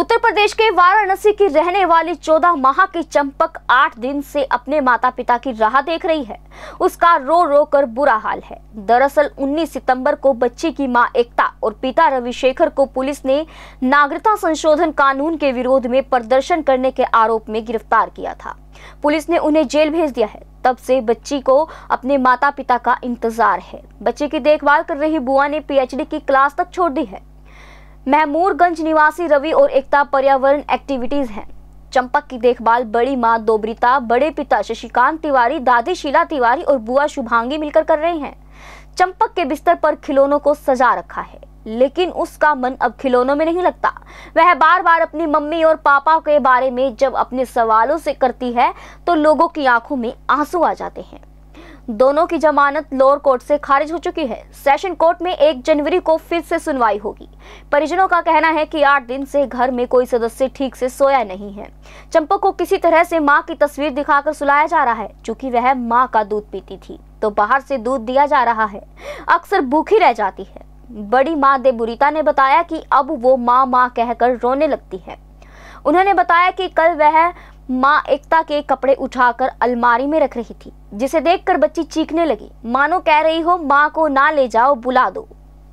उत्तर प्रदेश के वाराणसी की रहने वाली 14 माह की चंपक 8 दिन से अपने माता पिता की राह देख रही है। उसका रो रो कर बुरा हाल है। दरअसल 19 सितंबर को बच्ची की मां एकता और पिता रविशेखर को पुलिस ने नागरिकता संशोधन कानून के विरोध में प्रदर्शन करने के आरोप में गिरफ्तार किया था। पुलिस ने उन्हें जेल भेज दिया है। तब से बच्ची को अपने माता पिता का इंतजार है। बच्चे की देखभाल कर रही बुआ ने पीएचडी की क्लास तक छोड़ दी है। महमूरगंज निवासी रवि और एकता पर्यावरण एक्टिविटीज हैं। चंपक की देखभाल बड़ी मां दोब्रिता, बड़े पिता शशिकांत तिवारी, दादी शीला तिवारी और बुआ शुभांगी मिलकर कर रहे हैं। चंपक के बिस्तर पर खिलौनों को सजा रखा है, लेकिन उसका मन अब खिलौनों में नहीं लगता। वह बार बार अपनी मम्मी और पापा के बारे में जब अपने सवालों से करती है तो लोगों की आंखों में आंसू आ जाते हैं। दोनों की जमानत लोअर कोर्ट से खारिज हो चुकी है। सेशन कोर्ट में 1 जनवरी को फिर से सुनवाई होगी। परिजनों का कहना है कि 8 दिन से घर में कोई सदस्य ठीक से सोया नहीं है। चंपक को किसी तरह से मां की तस्वीर दिखाकर सुलाया जा रहा है। चूंकि वह मां का दूध पीती थी तो बाहर से दूध दिया जा रहा है। अक्सर भूखी रह जाती है। बड़ी मां देबुरीता ने बताया कि अब वो मां मां कहकर रोने लगती है। उन्होंने बताया कि कल वह मां एकता के कपड़े उठाकर अलमारी में रख रही थी, जिसे देखकर बच्ची चीखने लगी, मानो कह रही हो मां को ना ले जाओ, बुला दो।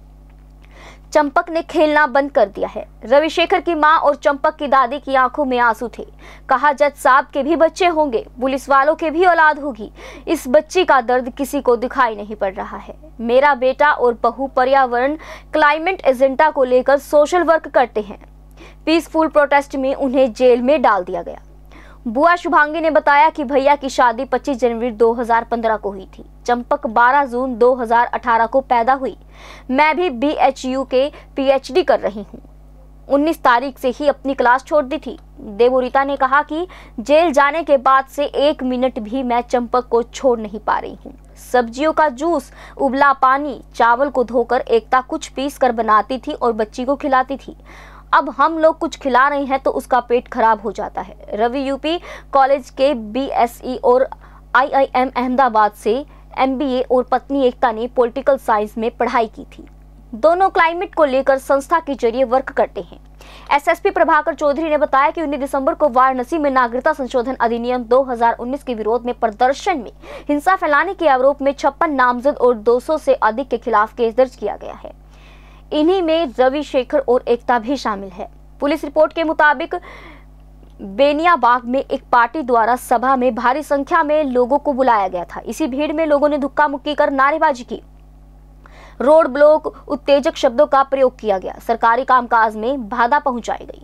चंपक ने खेलना बंद कर दिया है। रविशेखर की मां और चंपक की दादी की आंखों में आंसू थे। कहा जज साहब के भी बच्चे होंगे, पुलिस वालों के भी औलाद होगी। इस बच्ची का दर्द किसी को दिखाई नहीं पड़ रहा है। मेरा बेटा और बहू पर्यावरण क्लाइमेट एजेंडा को लेकर सोशल वर्क करते हैं। पीसफुल प्रोटेस्ट में उन्हें जेल में डाल दिया गया। बुआ शुभांगी ने बताया कि भैया की शादी 25 जनवरी 2015 को हुई थी। चंपक 12 जून 2018 को पैदा हुई। मैं भी BHU के PhD कर रही हूँ। 19 तारीख से ही अपनी क्लास छोड़ दी थी। देबुरीता ने कहा कि जेल जाने के बाद से 1 मिनट भी मैं चंपक को छोड़ नहीं पा रही हूँ। सब्जियों का जूस, उबला पानी, चावल को धोकर एकता कुछ पीस कर बनाती थी और बच्ची को खिलाती थी। अब हम लोग कुछ खिला रहे हैं तो उसका पेट खराब हो जाता है। रवि यूपी कॉलेज के BSc और IIM अहमदाबाद से MBA और पत्नी एकता ने पॉलिटिकल साइंस में पढ़ाई की थी। दोनों क्लाइमेट को लेकर संस्था के जरिए वर्क करते हैं। SSP प्रभाकर चौधरी ने बताया कि 19 दिसंबर को वाराणसी में नागरिकता संशोधन अधिनियम 2019 के विरोध में प्रदर्शन में हिंसा फैलाने के आरोप में 56 नामजद और 200 से अधिक के खिलाफ केस दर्ज किया गया है। इन्हीं में रविशेखर और एकता भी शामिल है। पुलिस रिपोर्ट के मुताबिक बेनियाबाग में एक पार्टी द्वारा सभा में भारी संख्या में लोगों को बुलाया गया था। इसी भीड़ में लोगों ने धक्का मुक्की कर नारेबाजी की। रोड ब्लॉक, उत्तेजक शब्दों का प्रयोग किया गया। सरकारी कामकाज में बाधा पहुंचाई गई।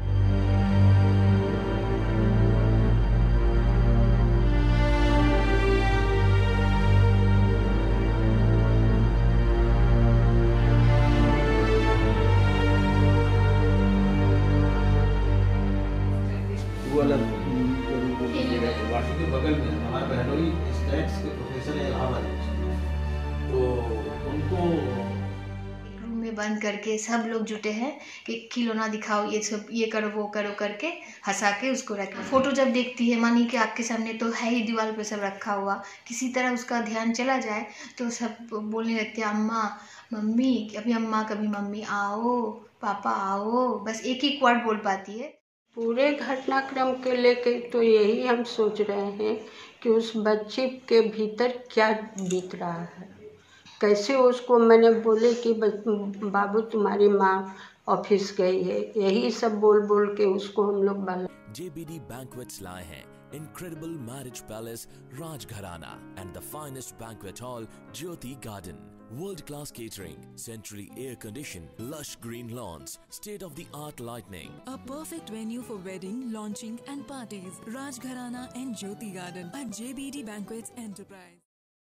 वाशी के बगल में हमारे बहनोई स्टैट्स के प्रोफेसर है इलाहाबाद, तो उनको रूम में बंद करके सब लोग जुटे हैं कि खिलौना दिखाओ, ये सब, ये करो वो करो करके हंसा के उसको रखा। फोटो जब देखती है मानी कि आपके सामने तो है ही, दीवार पे सब रखा हुआ, किसी तरह उसका ध्यान चला जाए तो सब बोलने लगते हैं अम्मा, मम्मी, कभी अम्मा कभी मम्मी, आओ पापा आओ, बस एक ही वर्ड बोल पाती है। पूरे घटनाक्रम के लेके तो यही हम सोच रहे हैं कि उस बच्चे के भीतर क्या बीत रहा है। कैसे उसको मैंने बोले कि बाबू तुम्हारी माँ ऑफिस गई है, यही सब बोल बोल के उसको हम लोग JBD Banquets लाए हैं incredible marriage palace Rajgharana and the finest banquet hall Jyoti Garden. World-class catering, centrally air-conditioned, lush green lawns, state-of-the-art lighting. A perfect venue for wedding, launching and parties. Rajgharana and Jyoti Garden at JBD Banquets Enterprise.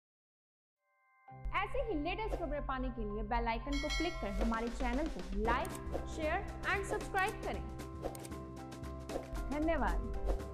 ऐसे ही latest खबरें पाने के लिए bell icon को click कर हमारे channel को like, share and subscribe करें। धन्यवाद।